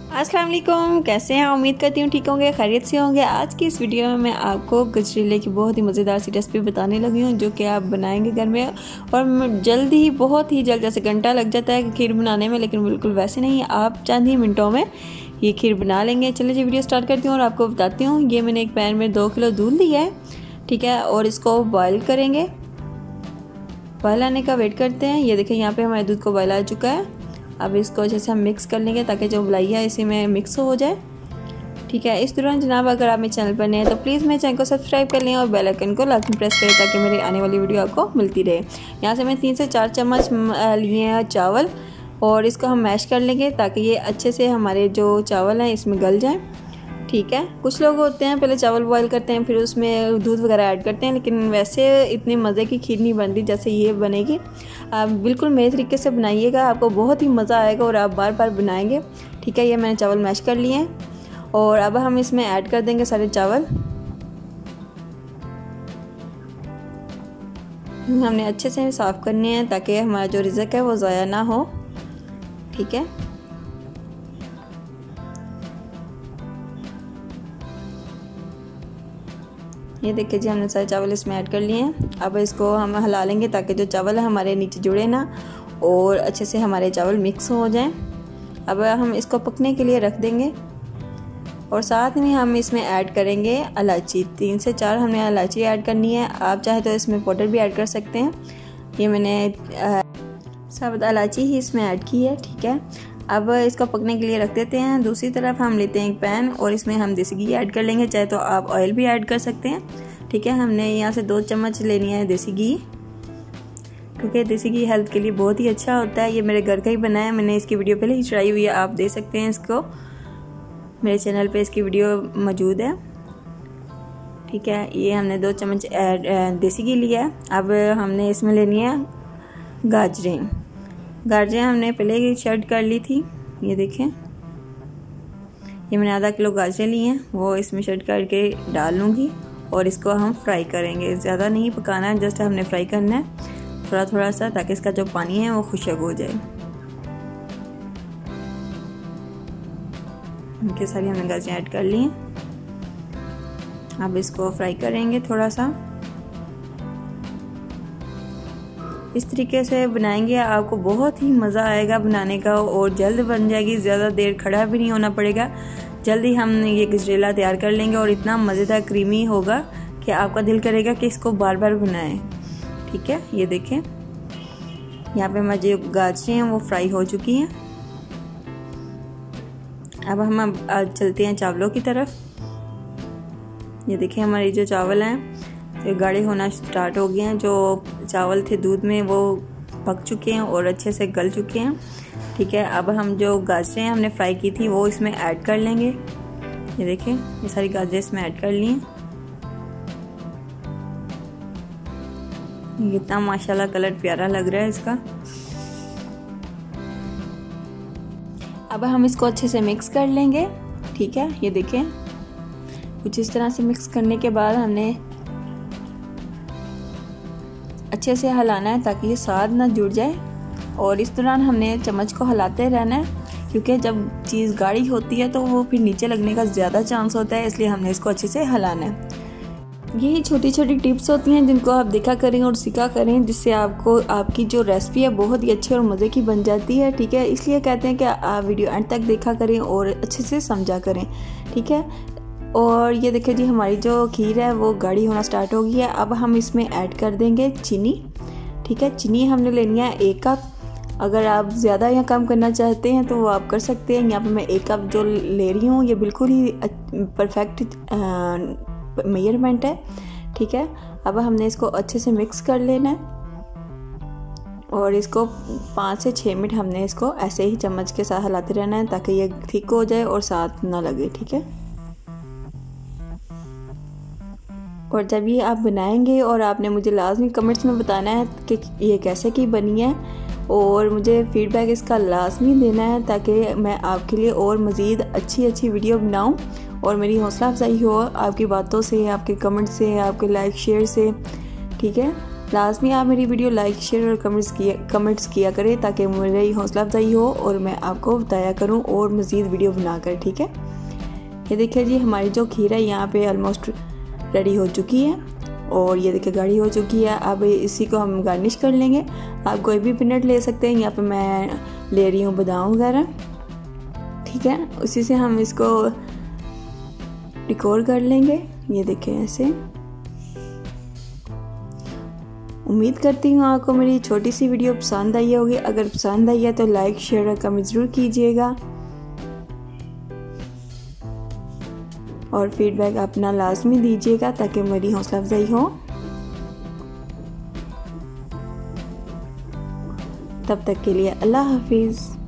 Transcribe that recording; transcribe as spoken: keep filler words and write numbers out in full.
अस्सलाम वालेकुम, कैसे हैं? उम्मीद करती हूँ ठीक होंगे, खैरियत से होंगे। आज की इस वीडियो में मैं आपको गजरेले की बहुत ही मज़ेदार सी रेसिपी बताने लगी हूँ जो कि आप बनाएंगे घर में और जल्द ही, बहुत ही जल्द। जैसे घंटा लग जाता है खीर बनाने में, लेकिन बिल्कुल वैसे नहीं, आप चंद ही मिनटों में ये खीर बना लेंगे। चलिए जी वीडियो स्टार्ट करती हूँ और आपको बताती हूँ। ये मैंने एक पैन में दो किलो दूध लिया है, ठीक है, और इसको बॉयल करेंगे। बॉयल आने का वेट करते हैं। ये देखिए यहाँ पे हमारे दूध को बॉयल आ चुका है। अब इसको अच्छे से हम मिक्स कर लेंगे ताकि जो मलाई है इसी में मिक्स हो जाए, ठीक है। इस दौरान जनाब अगर आप मेरे चैनल पर नए हैं तो प्लीज़ मेरे चैनल को सब्सक्राइब कर लें और बेल आइकन को लाजमी प्रेस करें ताकि मेरी आने वाली वीडियो आपको मिलती रहे। यहाँ से मैं तीन से चार चम्मच लिए हैं चावल और इसको हम मैश कर लेंगे ताकि ये अच्छे से हमारे जो चावल हैं इसमें गल जाएँ, ठीक है। कुछ लोग होते हैं पहले चावल बॉयल करते हैं फिर उसमें दूध वगैरह ऐड करते हैं, लेकिन वैसे इतनी मज़े की खीर नहीं बनती जैसे ये बनेगी। आप बिल्कुल मेरे तरीके से बनाइएगा, आपको बहुत ही मज़ा आएगा और आप बार बार बनाएंगे, ठीक है। ये मैंने चावल मैश कर लिए हैं और अब हम इसमें ऐड कर देंगे सारे चावल। हमने अच्छे से साफ़ करने हैं ताकि हमारा जो रिज़्क है वो ज़ाया ना हो, ठीक है। ये देखिए जी हमने सारे चावल इसमें ऐड कर लिए हैं। अब इसको हम हिला लेंगे ताकि जो चावल है हमारे नीचे जुड़े ना और अच्छे से हमारे चावल मिक्स हो जाएं। अब हम इसको पकने के लिए रख देंगे और साथ में हम इसमें ऐड करेंगे इलायची। तीन से चार हमने इलायची ऐड करनी है, आप चाहे तो इसमें पाउडर भी ऐड कर सकते हैं। ये मैंने साबुत इलायची ही इसमें ऐड की है, ठीक है। अब इसको पकने के लिए रख देते हैं। दूसरी तरफ हम लेते हैं एक पैन और इसमें हम देसी घी ऐड कर लेंगे, चाहे तो आप ऑयल भी ऐड कर सकते हैं, ठीक है। हमने यहाँ से दो चम्मच लेनी है देसी घी, क्योंकि देसी घी हेल्थ के लिए बहुत ही अच्छा होता है। ये मेरे घर का ही बना है, मैंने इसकी वीडियो पहले ही चढ़ाई हुई है, आप देख सकते हैं इसको, मेरे चैनल पे इसकी वीडियो मौजूद है, ठीक है। ये हमने दो चम्मच देसी घी लिया है। अब हमने इसमें लेनी है गाजरें। गाजरें हमने पहले ही शर्ट कर ली थी, ये देखें। ये मैंने आधा किलो गाजरें ली हैं, वो इसमें शर्ट करके डाल लूँगी और इसको हम फ्राई करेंगे। ज़्यादा नहीं पकाना है, जस्ट हमने फ्राई करना है थोड़ा थोड़ा सा, ताकि इसका जो पानी है वो खुशक हो जाए। इनके सारी हमने गाजरें ऐड कर ली हैं। अब इसको फ्राई करेंगे थोड़ा सा। इस तरीके से बनाएंगे आपको बहुत ही मज़ा आएगा बनाने का और जल्द बन जाएगी, ज़्यादा देर खड़ा भी नहीं होना पड़ेगा। जल्दी हम ये गजरेला तैयार कर लेंगे और इतना मज़ेदार क्रीमी होगा कि आपका दिल करेगा कि इसको बार बार बनाएं, ठीक है। ये देखें यहाँ पे हमारी जो गाजरें हैं वो फ्राई हो चुकी हैं। अब हम चलते हैं चावलों की तरफ। ये देखें हमारी जो चावल हैं ये गाढ़े होना स्टार्ट हो गए हैं। जो चावल थे दूध में वो पक चुके हैं और अच्छे से गल चुके हैं, ठीक है। अब हम जो गाजरें हमने फ्राई की थी वो इसमें ऐड कर लेंगे। ये देखें ये सारी गाजरें इसमें ऐड कर ली हैं। कितना माशाल्लाह कलर प्यारा लग रहा है इसका। अब हम इसको अच्छे से मिक्स कर लेंगे, ठीक है। ये देखें कुछ इस तरह से मिक्स करने के बाद हमने अच्छे से हिलाना है ताकि ये साथ ना जुड़ जाए और इस दौरान हमने चम्मच को हिलाते रहना है, क्योंकि जब चीज़ गाढ़ी होती है तो वो फिर नीचे लगने का ज़्यादा चांस होता है, इसलिए हमने इसको अच्छे से हिलाना है। यही छोटी छोटी टिप्स होती हैं जिनको आप देखा करें और सीखा करें, जिससे आपको आपकी जो रेसिपी है बहुत ही अच्छी और मज़े की बन जाती है, ठीक है। इसलिए कहते हैं कि आप वीडियो एंड तक देखा करें और अच्छे से समझा करें, ठीक है। और ये देखिए जी हमारी जो खीर है वो गाढ़ी होना स्टार्ट हो गई है। अब हम इसमें ऐड कर देंगे चीनी, ठीक है। चीनी हमने लेनी है एक कप। अगर आप ज़्यादा या कम करना चाहते हैं तो वो आप कर सकते हैं। यहाँ पे मैं एक कप जो ले रही हूँ ये बिल्कुल ही परफेक्ट मेजरमेंट है, ठीक है। अब हमने इसको अच्छे से मिक्स कर लेना है और इसको पाँच से छः मिनट हमने इसको ऐसे ही चम्मच के साथ हिलाते रहना है ताकि ये थिक हो जाए और साथ ना लगे, ठीक है। और जब ये आप बनाएंगे और आपने मुझे लाजमी कमेंट्स में बताना है कि ये कैसे की बनी है और मुझे फीडबैक इसका लाजमी देना है ताकि मैं आपके लिए और मज़ीद अच्छी अच्छी वीडियो बनाऊं और मेरी हौसला अफजाई हो आपकी बातों से, आपके कमेंट से, आपके लाइक शेयर से, ठीक है। लाजमी आप मेरी वीडियो लाइक शेयर और कमेंट्स किया कमेंट्स किया करें ताकि मेरी हौसला अफजाई हो और मैं आपको बताया करूं और मज़ीद वीडियो बनाकर। ठीक है, ये देखिए जी हमारी जो खीर है यहाँ पे ऑलमोस्ट रेडी हो चुकी है और ये देखिए गाढ़ी हो चुकी है। अब इसी को हम गार्निश कर लेंगे। आप कोई भी पीनट ले सकते हैं, यहाँ पे मैं ले रही हूँ बादाम वगैरह। ठीक है, उसी से हम इसको डेकोर कर लेंगे। ये देखें ऐसे। उम्मीद करती हूँ आपको मेरी छोटी सी वीडियो पसंद आई होगी। अगर पसंद आई है तो लाइक शेयर और कमेंट ज़रूर कीजिएगा और फीडबैक अपना लाजमी दीजिएगा ताकि मेरी हौसला अफजाई हो। तब तक के लिए अल्लाह हाफिज़।